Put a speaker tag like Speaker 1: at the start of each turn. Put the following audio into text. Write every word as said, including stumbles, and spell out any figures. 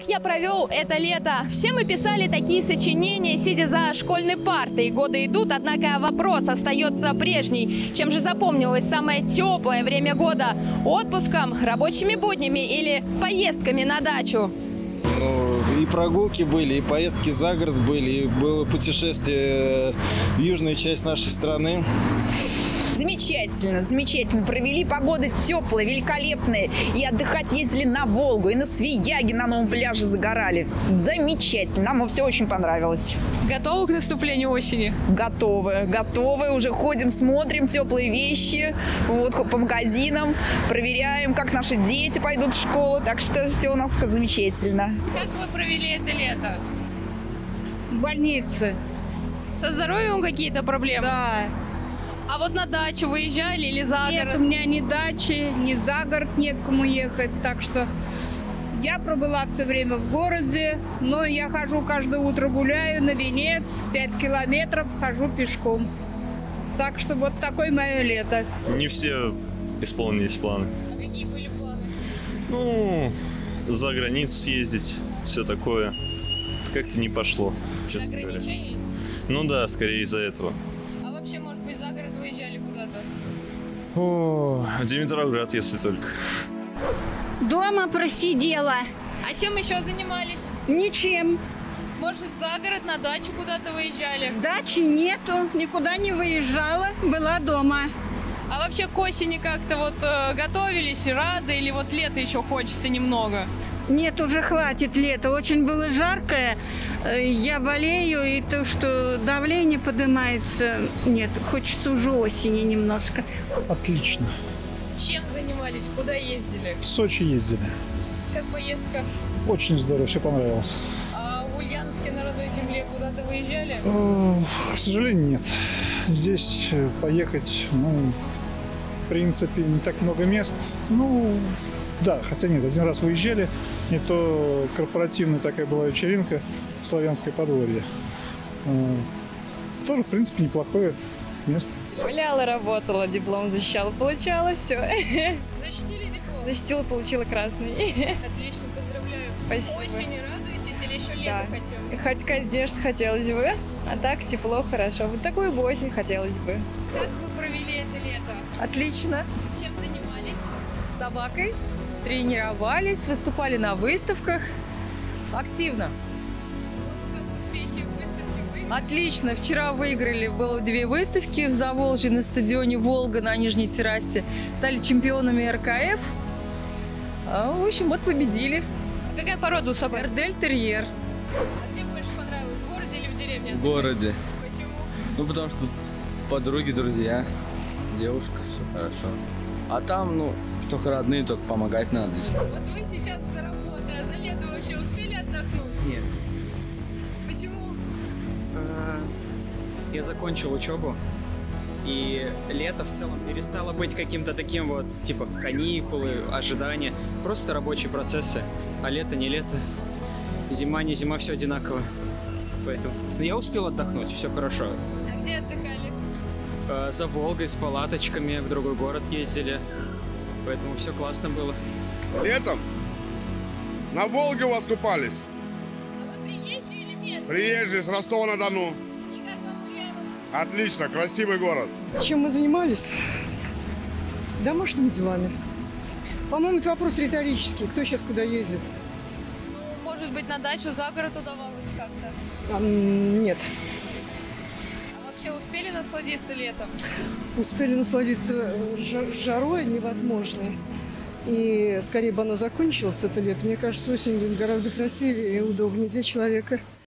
Speaker 1: я провел это лето? Все мы писали такие сочинения, сидя за школьной партой. Годы идут, однако вопрос остается прежний. Чем же запомнилось самое теплое время года? Отпуском, рабочими буднями или поездками на дачу?
Speaker 2: Ну, и прогулки были, и поездки за город были, и было путешествие в южную часть нашей страны.
Speaker 3: Замечательно, замечательно. Провели, погода теплая, великолепная. И отдыхать ездили на Волгу, и на Свияге на новом пляже загорали. Замечательно. Нам все очень понравилось.
Speaker 1: Готовы к наступлению осени?
Speaker 3: Готовы, готовы. Уже ходим, смотрим теплые вещи. Вот по магазинам, проверяем, как наши дети пойдут в школу. Так что все у нас замечательно.
Speaker 1: Как вы провели это лето?
Speaker 4: В больнице.
Speaker 1: Со здоровьем какие-то проблемы?
Speaker 4: Да.
Speaker 1: А вот на дачу выезжали или за город?
Speaker 4: Нет, у меня ни дачи, ни за город некому ехать. Так что я пробыла все время в городе, но я хожу каждое утро, гуляю на венец, пять километров хожу пешком. Так что вот такое мое лето.
Speaker 5: Не все исполнились планы.
Speaker 1: А какие были планы?
Speaker 5: Ну, за границу съездить, все такое. Как-то не пошло, честно говоря.
Speaker 1: Ограничений?
Speaker 5: Ну да, скорее из-за этого.
Speaker 1: А вообще, может быть, за город выезжали куда-то?
Speaker 5: О, в Димитровград, если только.
Speaker 6: Дома просидела.
Speaker 1: А чем еще занимались?
Speaker 6: Ничем.
Speaker 1: Может, за город на дачу куда-то выезжали?
Speaker 6: Дачи нету. Никуда не выезжала. Была дома.
Speaker 1: А вообще к осени как-то вот э, готовились, рады, или вот лето еще хочется немного?
Speaker 6: Нет, уже хватит лета. Очень было жаркое. Э, Я болею, и то, что давление поднимается, нет, хочется уже осени немножко.
Speaker 7: Отлично.
Speaker 1: Чем занимались? Куда ездили?
Speaker 7: В Сочи ездили.
Speaker 1: Как поездка?
Speaker 7: Очень здорово, все понравилось.
Speaker 1: А в Ульяновске на родной земле куда-то выезжали?
Speaker 7: Э, К сожалению, нет. Здесь э, поехать, ну, в принципе, не так много мест. Ну, да, хотя нет, один раз выезжали. Не то корпоративная такая была вечеринка, славянское подворье. Э, Тоже, в принципе, неплохое место.
Speaker 8: Гуляла, работала, диплом защищала, получала, все.
Speaker 1: Защитили диплом?
Speaker 8: Защитила, получила красный.
Speaker 1: Отлично, поздравляю.
Speaker 8: Спасибо.
Speaker 1: Осени радуетесь или еще лето
Speaker 8: Да.
Speaker 1: хотим?
Speaker 8: Хоть, конечно, хотелось бы, а так тепло, хорошо. Вот такую бы осень хотелось бы.
Speaker 1: Как вы провели это лето?
Speaker 8: Отлично.
Speaker 1: Чем занимались?
Speaker 9: С собакой, тренировались, выступали на выставках. Активно.
Speaker 1: Вот как успехи в выставке вы?
Speaker 9: Отлично. Вчера выиграли, было две выставки в Заволжье на стадионе «Волга» на Нижней террасе. Стали чемпионами эр ка эф. А, в общем, вот победили.
Speaker 1: А какая порода у собак?
Speaker 9: Эрдель-терьер.
Speaker 1: А где больше понравилось, в городе или в деревне?
Speaker 10: В городе.
Speaker 1: Почему?
Speaker 10: Ну, потому что тут подруги, друзья, девушка, все хорошо. А там, ну, только родные, только помогать надо.
Speaker 1: Вот вы сейчас за работой, а за лето вообще успели отдохнуть?
Speaker 11: Нет.
Speaker 1: Почему?
Speaker 11: Я закончил учебу, и лето в целом перестало быть каким-то таким вот, типа, каникулы, ожидания. Просто рабочие процессы. А лето не лето. Зима не зима, все одинаково. Поэтому но я успел отдохнуть, все хорошо.
Speaker 1: А где отдыхали?
Speaker 11: Э, За Волгой с палаточками в другой город ездили. Поэтому все классно было.
Speaker 12: Летом на Волге у вас купались.
Speaker 1: А вы приезжие или местные?
Speaker 12: Приезжие с Ростова-на-Дону.
Speaker 1: И как вам Ульяновск?
Speaker 12: Отлично, красивый город.
Speaker 13: Чем мы занимались? Домашними делами. По-моему, это вопрос риторический. Кто сейчас куда ездит?
Speaker 1: Ну, может быть, на дачу за город удавалось как-то?
Speaker 13: А, м, нет.
Speaker 1: А вообще успели насладиться летом?
Speaker 13: Успели насладиться жа- жарой невозможной. И скорее бы оно закончилось, это лето. Мне кажется, осень будет гораздо красивее и удобнее для человека.